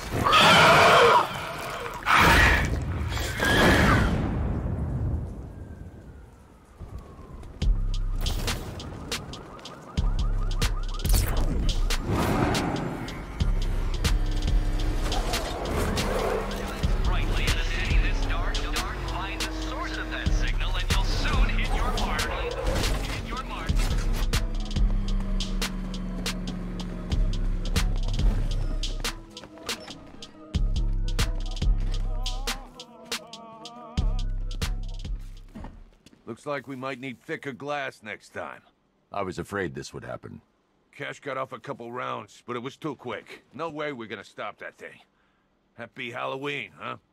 Looks like we might need thicker glass next time. I was afraid this would happen. Cash got off a couple rounds, but it was too quick. No way we're gonna stop that thing. Happy Halloween, huh?